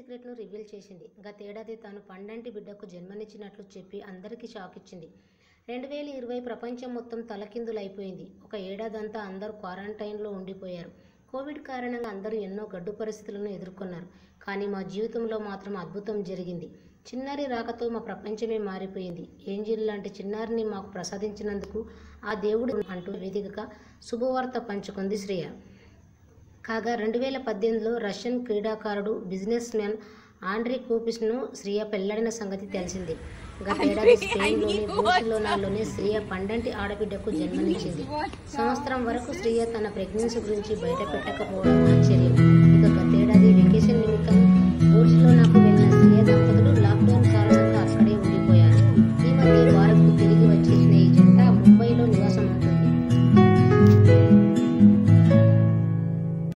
సీక్రెట్ను reveal చేసింది. గతేడాది తాను పండంటి బిడ్డకు జన్మనిచ్చినట్లు చెప్పి అందరికీ షాక్ ఇచ్చింది. 2020 ప్రపంచం మొత్తం తలకిందులైపోయింది. ఒక ఏడాదంతా అందరూ క్వారంటైన్లో ఉండిపోయారు. కోవిడ్ కారణంగా అందరూ ఎన్నో గడ్డు పరిస్థితులను ఎదుర్కొన్నారు. కానీ మా జీవితంలో మాత్రం అద్భుతం జరిగింది. చిన్నారి రాకతో మా ప్రపంచమే మారిపోయింది. ఏంజిల్ లాంటి చిన్నారిని మాకు ప్రసాదించినందుకు ఆ దేవుడు అంటూ వేదికగా శుభవార్త పంచుకుంది శ్రియ. కాగా 2018లో రష్యన్ క్రీడాకారుడు బిజినెస్ మ్యాన్ ఆండ్రీ కోపిస్ను శ్రియ పెళ్లాడిన సంగతి తెలిసిందే. గతేడాది స్పెయిన్లోని బార్సిలోనాలోనే శ్రియ పండంటి ఆడబిడ్డకు జన్మనిచ్చింది. సంవత్సరం వరకు శ్రియ తన ప్రెగ్నెన్సీ గురించి బయట పెట్టకపోవడం ఆశ్చర్యం. ఇక గతేడాది వెకేషన్ నిమిత్తం బార్సిలోనా